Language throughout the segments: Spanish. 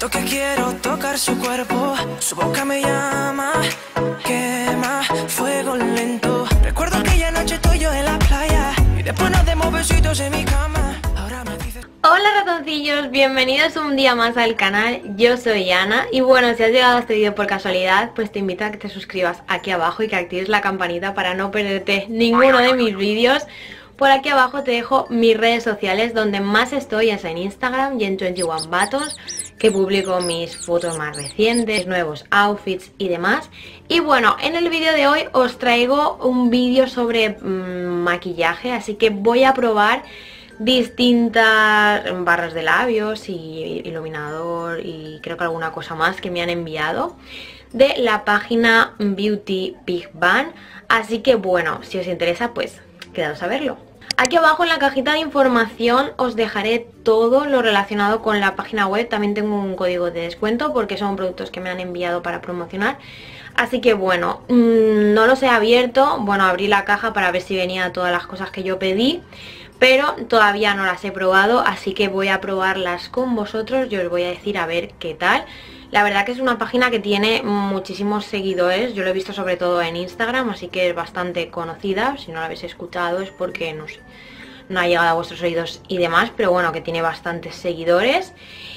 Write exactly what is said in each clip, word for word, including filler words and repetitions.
Tanto que quiero tocar su cuerpo, su boca me llama, quema fuego lento. Recuerdo aquella noche tú y yo en la playa y después nos demos besitos en mi cama. Ahora me dices... Hola ratoncillos, bienvenidos un día más al canal. Yo soy Ana y bueno, si has llegado a este vídeo por casualidad, pues te invito a que te suscribas aquí abajo y que actives la campanita para no perderte ninguno de mis vídeos. Por aquí abajo te dejo mis redes sociales, donde más estoy es en Instagram y en veintiuno Batos, que publico mis fotos más recientes, nuevos outfits y demás. Y bueno, en el vídeo de hoy os traigo un vídeo sobre mmm, maquillaje, así que voy a probar distintas barras de labios y iluminador y creo que alguna cosa más que me han enviado de la página Beauty Big Bang. Así que bueno, si os interesa, pues quedaos a verlo. Aquí abajo en la cajita de información os dejaré todo lo relacionado con la página web. También tengo un código de descuento porque son productos que me han enviado para promocionar. Así que bueno, mmm, no los he abierto. Bueno, abrí la caja para ver si venía todas las cosas que yo pedí, pero todavía no las he probado, así que voy a probarlas con vosotros y os voy a decir a ver qué tal. La verdad que es una página que tiene muchísimos seguidores, yo lo he visto sobre todo en Instagram, así que es bastante conocida. Si no la habéis escuchado es porque no sé, no ha llegado a vuestros oídos y demás, pero bueno, que tiene bastantes seguidores.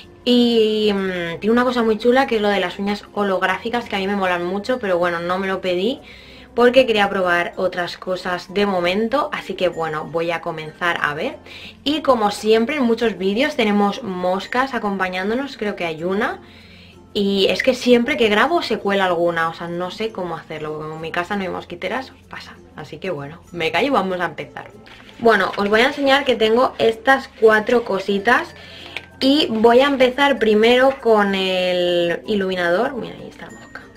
Y mmm, tiene una cosa muy chula que es lo de las uñas holográficas, que a mí me molan mucho, pero bueno, no me lo pedí porque quería probar otras cosas de momento, así que bueno, voy a comenzar a ver. Y como siempre en muchos vídeos tenemos moscas acompañándonos, creo que hay una. Y es que siempre que grabo se cuela alguna, o sea, no sé cómo hacerlo, porque en mi casa no hay mosquiteras, pasa. Así que bueno, me callo y vamos a empezar. Bueno, os voy a enseñar que tengo estas cuatro cositas y voy a empezar primero con el iluminador. Mira, ahí está la mosca.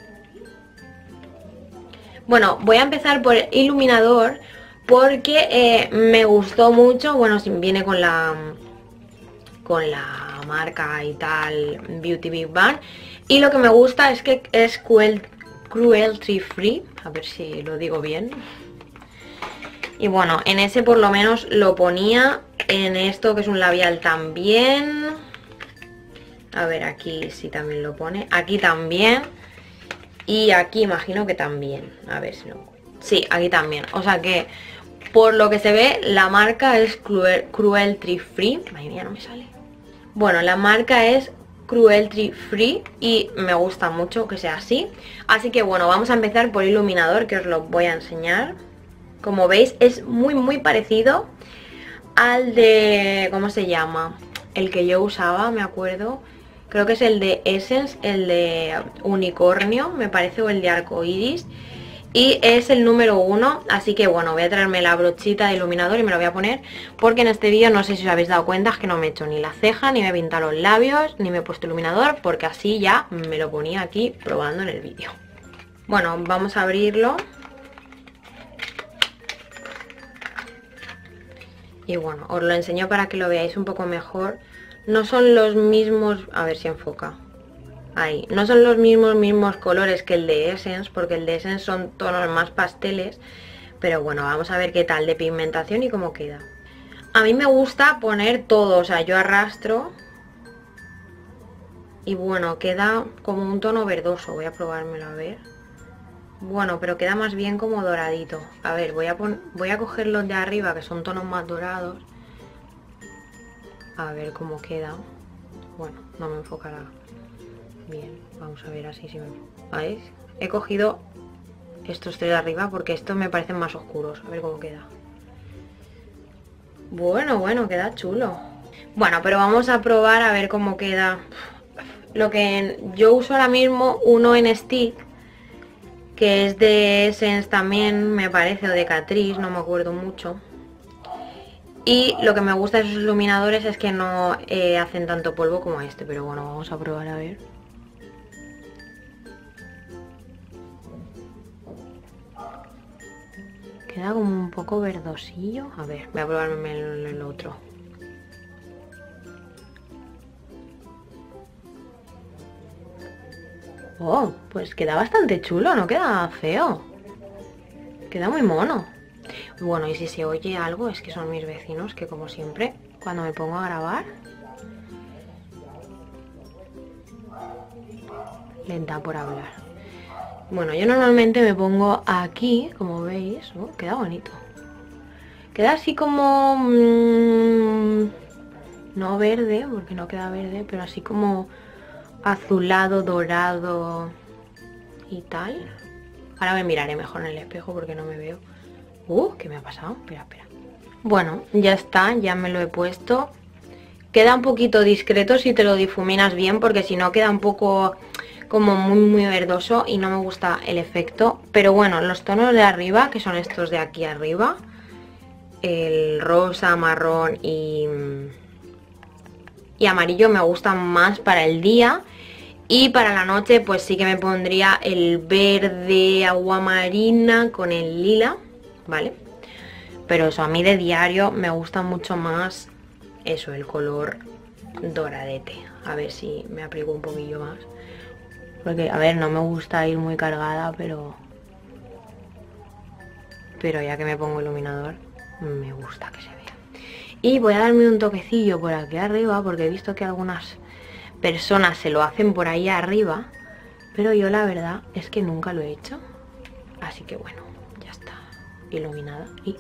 Bueno, voy a empezar por el iluminador porque eh, me gustó mucho. Bueno, viene con la con la marca y tal, Beauty Big Bang. Y lo que me gusta es que es cruel, cruelty free. A ver si lo digo bien. Y bueno, en ese por lo menos lo ponía. En esto que es un labial también. A ver, aquí sí también lo pone. Aquí también. Y aquí imagino que también. A ver si no... Sí, aquí también. O sea que, por lo que se ve, la marca es cruel, Cruelty Free. Madre mía, no me sale. Bueno, la marca es Cruelty Free y me gusta mucho que sea así. Así que bueno, vamos a empezar por iluminador, que os lo voy a enseñar. Como veis, es muy muy parecido al de... ¿cómo se llama? El que yo usaba, me acuerdo. Creo que es el de Essence, el de unicornio, me parece, o el de arcoiris. Y es el número uno, así que bueno, voy a traerme la brochita de iluminador y me lo voy a poner. Porque en este vídeo, no sé si os habéis dado cuenta, es que no me he hecho ni la ceja, ni me he pintado los labios, ni me he puesto iluminador, porque así ya me lo ponía aquí probando en el vídeo. Bueno, vamos a abrirlo. Y bueno, os lo enseño para que lo veáis un poco mejor. No son los mismos... A ver si enfoca. Ahí. No son los mismos mismos colores que el de Essence, porque el de Essence son tonos más pasteles. Pero bueno, vamos a ver qué tal de pigmentación y cómo queda. A mí me gusta poner todo, o sea, yo arrastro. Y bueno, queda como un tono verdoso. Voy a probármelo a ver. Bueno, pero queda más bien como doradito. A ver, voy a, voy a coger los de arriba, que son tonos más dorados. A ver cómo queda. Bueno, no me enfocará bien. Vamos a ver así si me... ¿Veis? He cogido estos tres de arriba porque estos me parecen más oscuros. A ver cómo queda. Bueno, bueno, queda chulo. Bueno, pero vamos a probar a ver cómo queda. Lo que yo uso ahora mismo, uno en stick, que es de Essence también, me parece, o de Catrice, no me acuerdo mucho. Y lo que me gusta de esos iluminadores es que no eh, hacen tanto polvo como este. Pero bueno, vamos a probar a ver. Queda como un poco verdosillo. A ver, voy a probarme el, el otro. Oh, pues queda bastante chulo, no queda feo. Queda muy mono. Bueno, y si se oye algo es que son mis vecinos, que como siempre, cuando me pongo a grabar lenta por hablar. Bueno, yo normalmente me pongo aquí, como veis. Oh, queda bonito. Queda así como... Mmm, no verde, porque no queda verde, pero así como azulado, dorado y tal. Ahora me miraré mejor en el espejo porque no me veo. Uh, ¿qué me ha pasado? Espera, espera. Bueno, ya está, ya me lo he puesto. Queda un poquito discreto si te lo difuminas bien, porque si no queda un poco como muy muy verdoso y no me gusta el efecto. Pero bueno, los tonos de arriba, que son estos de aquí arriba, el rosa, marrón y, y amarillo, me gustan más para el día. Y para la noche pues sí que me pondría el verde agua marina con el lila, ¿vale? Pero eso, a mí de diario me gusta mucho más eso, el color doradete. A ver si me aplico un poquillo más. Porque, a ver, no me gusta ir muy cargada, pero... Pero ya que me pongo iluminador, me gusta que se vea. Y voy a darme un toquecillo por aquí arriba, porque he visto que algunas personas se lo hacen por ahí arriba. Pero yo la verdad es que nunca lo he hecho. Así que bueno, ya está iluminada. Y...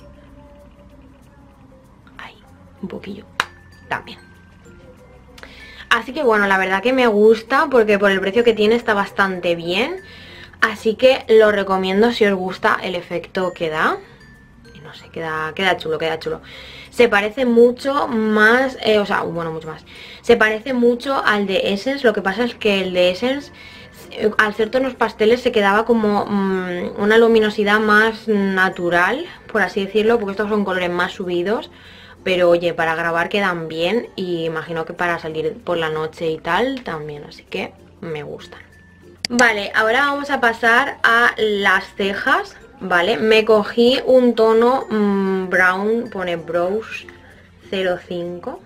un poquillo también. Así que bueno, la verdad que me gusta porque por el precio que tiene está bastante bien. Así que lo recomiendo si os gusta el efecto que da. Y no sé, queda, queda chulo, queda chulo. Se parece mucho más, eh, o sea, bueno, mucho más. Se parece mucho al de Essence. Lo que pasa es que el de Essence, al ser tonos pasteles, se quedaba como mmm, una luminosidad más natural, por así decirlo, porque estos son colores más subidos. Pero oye, para grabar quedan bien y imagino que para salir por la noche y tal también, así que me gustan. Vale, ahora vamos a pasar a las cejas, ¿vale? Me cogí un tono mmm, brown, pone brows cero cinco.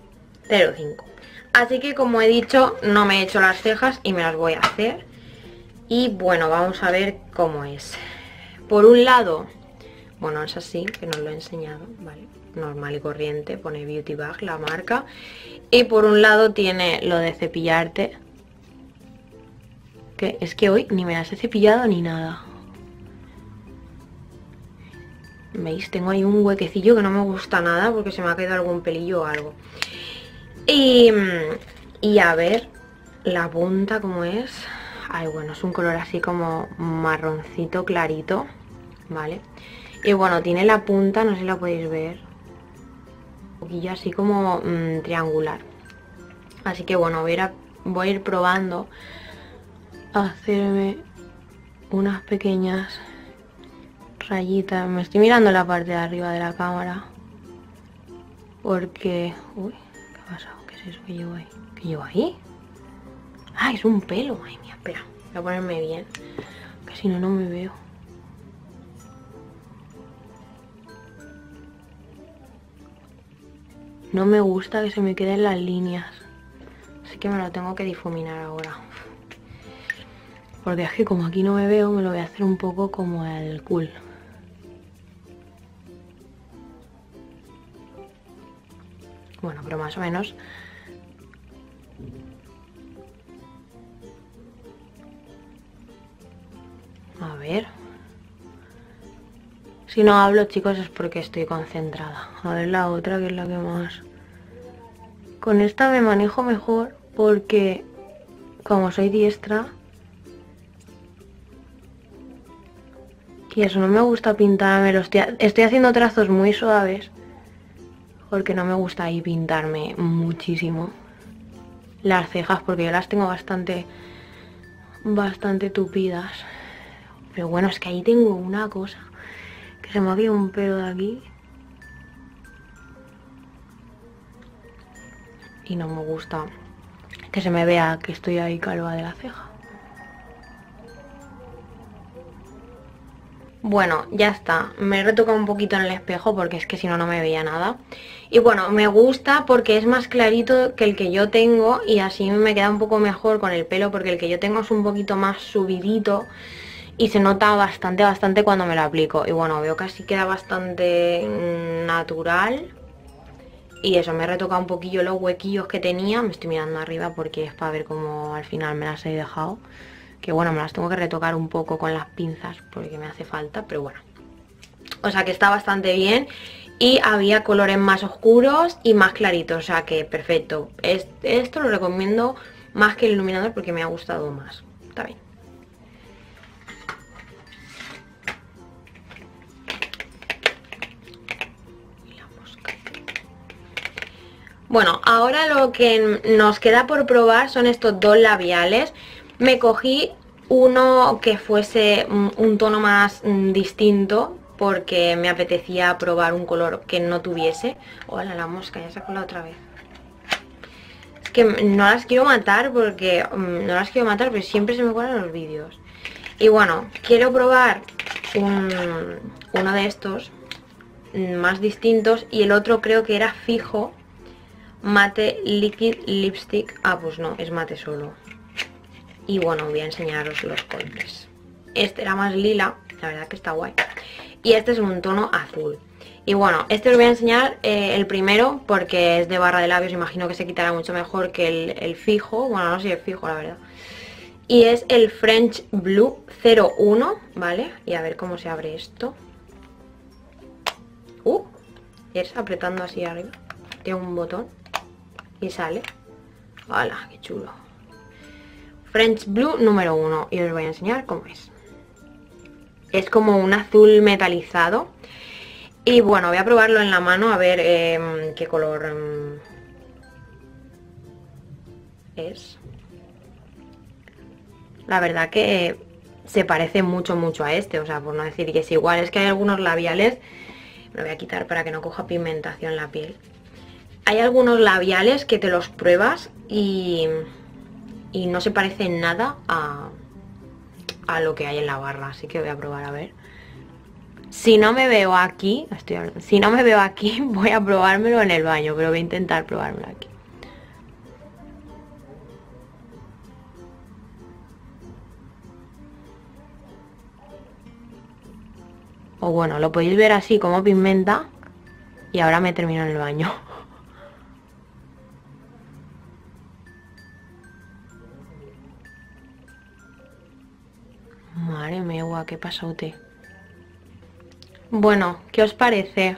Así que como he dicho, no me he hecho las cejas y me las voy a hacer. Y bueno, vamos a ver cómo es. Por un lado, bueno, es así, que no os lo he enseñado, ¿vale? Normal y corriente, pone Beauty Bag, la marca. Y por un lado tiene lo de cepillarte, que es que hoy ni me las he cepillado ni nada. ¿Veis? Tengo ahí un huequecillo que no me gusta nada porque se me ha caído algún pelillo o algo. Y, y a ver la punta como es. Ay, bueno, es un color así como marroncito clarito, ¿vale? Y bueno, tiene la punta, no sé si la podéis ver, un poquillo así como mmm, triangular. Así que bueno, voy a, ir a, voy a ir probando a hacerme unas pequeñas rayitas. Me estoy mirando la parte de arriba de la cámara porque... Uy, ¿qué ha pasado? ¿Qué es eso que llevo ahí? ¿Qué llevo ahí? Ah, es un pelo. Ay, mía, espera, voy a ponerme bien, que si no, no me veo. No me gusta que se me queden las líneas, así que me lo tengo que difuminar ahora. Porque es que como aquí no me veo, me lo voy a hacer un poco como el cool. Bueno, pero más o menos. A ver. Si no hablo, chicos, es porque estoy concentrada. A ver la otra, que es la que más... Con esta me manejo mejor porque, como soy diestra... Y eso, no me gusta pintarme. Estoy, estoy haciendo trazos muy suaves porque no me gusta ahí pintarme muchísimo las cejas, porque yo las tengo bastante, bastante tupidas. Pero bueno, es que ahí tengo una cosa... que se me ha caído un pelo de aquí y no me gusta que se me vea que estoy ahí calva de la ceja. Bueno, ya está, me he retocado un poquito en el espejo porque es que si no, no me veía nada. Y bueno, me gusta porque es más clarito que el que yo tengo y así me queda un poco mejor con el pelo, porque el que yo tengo es un poquito más subidito y se nota bastante, bastante cuando me lo aplico. Y bueno, veo que así queda bastante natural. Y eso, me he retocado un poquillo los huequillos que tenía. Me estoy mirando arriba porque es para ver cómo al final me las he dejado. Que bueno, me las tengo que retocar un poco con las pinzas porque me hace falta, pero bueno. O sea que está bastante bien. Y había colores más oscuros y más claritos, o sea que perfecto. Esto lo recomiendo más que el iluminador porque me ha gustado más. Está bien. Bueno, ahora lo que nos queda por probar son estos dos labiales. Me cogí uno que fuese un tono más distinto porque me apetecía probar un color que no tuviese. Hola, la mosca, ya se ha colado otra vez. Es que no las quiero matar porque no las quiero matar, pero siempre se me cuelan los vídeos. Y bueno, quiero probar un, uno de estos más distintos y el otro creo que era fijo. Mate Liquid Lipstick. Ah, pues no, es mate solo. Y bueno, voy a enseñaros los colores. Este era más lila, la verdad que está guay. Y este es un tono azul. Y bueno, este os voy a enseñar eh, el primero porque es de barra de labios. Imagino que se quitará mucho mejor que el, el fijo. Bueno, no sé si es fijo, la verdad. Y es el French Blue cero uno, ¿vale? Y a ver cómo se abre esto. Uh, es apretando así arriba. Tiene un botón. Y sale. ¡Hala! ¡Qué chulo! French Blue número uno. Y os voy a enseñar cómo es. Es como un azul metalizado. Y bueno, voy a probarlo en la mano a ver eh, qué color eh, es. La verdad que se parece mucho, mucho a este. O sea, por no decir que es igual. Es que hay algunos labiales. Me lo voy a quitar para que no coja pigmentación la piel. Hay algunos labiales que te los pruebas y, y no se parecen nada a, a lo que hay en la barra. Así que voy a probar a ver. Si no me veo aquí, estoy hablando, si no me veo aquí, voy a probármelo en el baño, pero voy a intentar probármelo aquí. O bueno, lo podéis ver así como pigmenta y ahora me termino en el baño. Madre mía, qué pasote. Bueno, ¿qué os parece?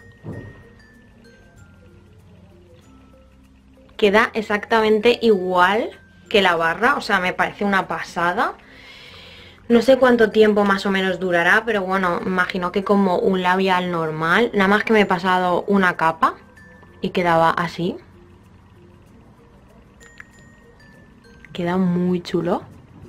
Queda exactamente igual que la barra, o sea, me parece una pasada. No sé cuánto tiempo más o menos durará, pero bueno, imagino que como un labial normal. Nada más que me he pasado una capa y quedaba así. Queda muy chulo.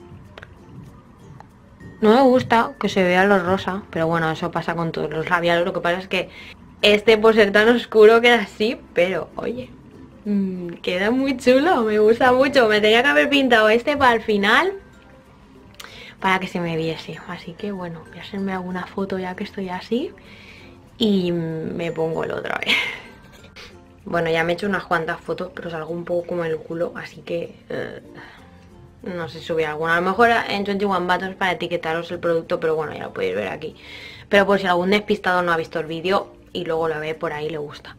No me gusta que se vea lo rosa, pero bueno, eso pasa con todos los labiales. Lo que pasa es que este, por ser tan oscuro, queda así, pero oye, mmm, queda muy chulo, me gusta mucho. Me tenía que haber pintado este para el final, para que se me viese. Así que bueno, voy a hacerme alguna foto ya que estoy así y me pongo el otra vez. Bueno, ya me he hecho unas cuantas fotos, pero salgo un poco como el culo, así que... Uh... no sé si subir alguna, a lo mejor en veintiuno Buttons para etiquetaros el producto, pero bueno, ya lo podéis ver aquí. Pero por si algún despistado no ha visto el vídeo y luego lo ve por ahí, le gusta.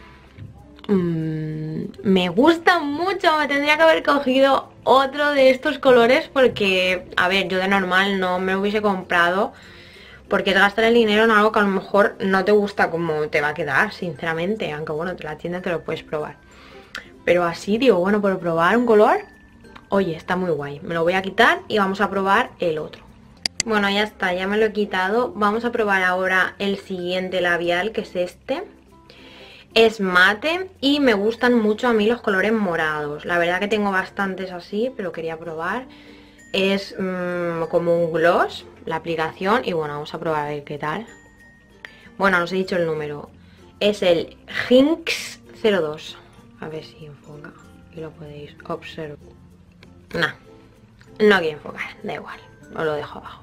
Mm, me gusta mucho, me tendría que haber cogido otro de estos colores porque, a ver, yo de normal no me lo hubiese comprado porque es gastar el dinero en algo que a lo mejor no te gusta como te va a quedar, sinceramente, aunque bueno, te la tienda te lo puedes probar. Pero así, digo, bueno, por probar un color... Oye, está muy guay. Me lo voy a quitar y vamos a probar el otro. Bueno, ya está, ya me lo he quitado. Vamos a probar ahora el siguiente labial, que es este. Es mate y me gustan mucho a mí los colores morados. La verdad que tengo bastantes así, pero quería probar. Es mmm, como un gloss, la aplicación. Y bueno, vamos a probar a ver qué tal. Bueno, no os he dicho el número. Es el Hinx cero dos. A ver si enfoca y lo podéis observar. No, no quiero enfocar, da igual, os lo dejo abajo.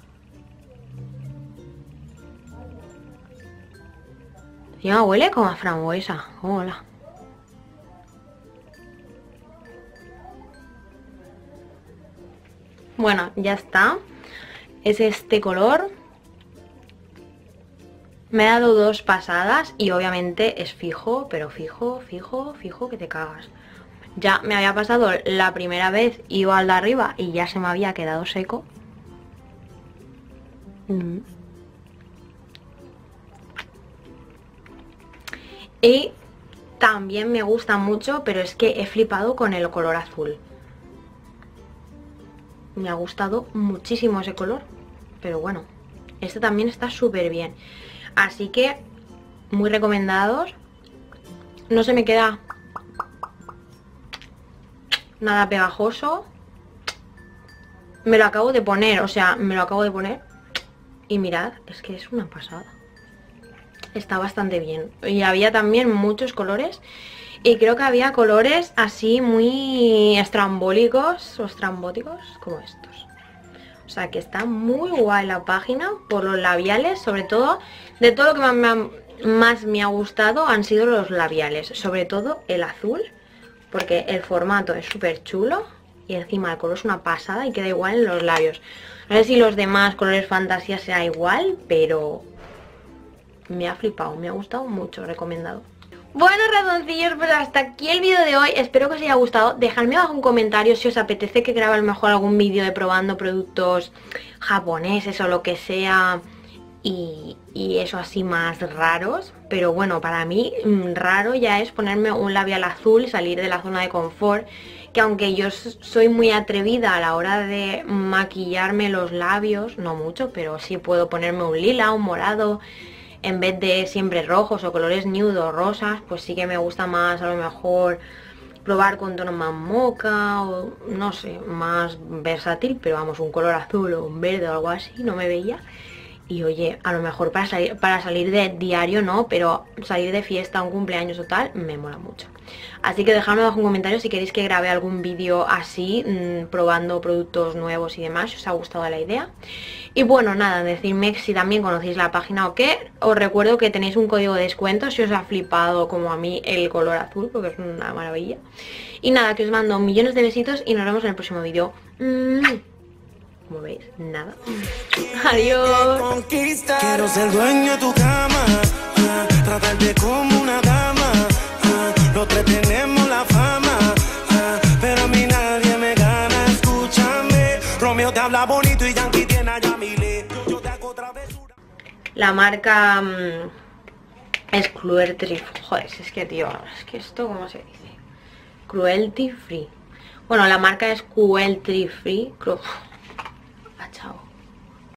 Ya huele como a frambuesa. Hola. Bueno, ya está. Es este color. Me he dado dos pasadas y obviamente es fijo, pero fijo, fijo, fijo que te cagas. Ya me había pasado la primera vez, iba al de arriba y ya se me había quedado seco. Mm. Y también me gusta mucho, pero es que he flipado con el color azul. Me ha gustado muchísimo ese color, pero bueno, este también está súper bien. Así que, muy recomendados. No se me queda nada pegajoso. Me lo acabo de poner, o sea, me lo acabo de poner. Y mirad, es que es una pasada. Está bastante bien. Y había también muchos colores. Y creo que había colores así muy estrambólicos o estrambóticos, como estos. O sea que está muy guay la página por los labiales, sobre todo. De todo lo que más me ha, más me ha gustado han sido los labiales. Sobre todo el azul, porque el formato es súper chulo. Y encima el color es una pasada y queda igual en los labios. No sé si los demás colores fantasía sea igual, pero me ha flipado, me ha gustado mucho, recomendado. Bueno, ratoncillos, pues hasta aquí el vídeo de hoy. Espero que os haya gustado. Dejadme abajo un comentario si os apetece que grabe a lo mejor algún vídeo de probando productos japoneses o lo que sea. Y, y eso así más raros. Pero bueno, para mí mmm, raro ya es ponerme un labial azul y salir de la zona de confort. Que aunque yo soy muy atrevida a la hora de maquillarme los labios, no mucho, pero sí puedo ponerme un lila, un morado, en vez de siempre rojos o colores nude o rosas, pues sí que me gusta más a lo mejor probar con tonos más moca o no sé, más versátil, pero vamos, un color azul o un verde o algo así, no me veía. Y oye, a lo mejor para salir, para salir de diario no, pero salir de fiesta, un cumpleaños o tal, me mola mucho. Así que dejadme abajo un comentario si queréis que grabe algún vídeo así, mmm, probando productos nuevos y demás, si os ha gustado la idea. Y bueno, nada, decidme si también conocéis la página o qué. Os recuerdo que tenéis un código de descuento si os ha flipado como a mí el color azul, porque es una maravilla. Y nada, que os mando millones de besitos y nos vemos en el próximo vídeo. Como veis, nada. Adiós. Quiero ser dueño de tu cama, uh, tratarte como una dama. Uh, los tres tenemos la fama, uh, pero a mí nadie me gana. Escúchame, Romeo te habla bonito y Yankee tiene a Yamile. Yo te hago travesura. La marca um, es Cruelty Free. Joder, es que tío, es que esto, ¿cómo se dice? Cruelty Free. Bueno, la marca es Cruelty Free. Cru... Ah, chao.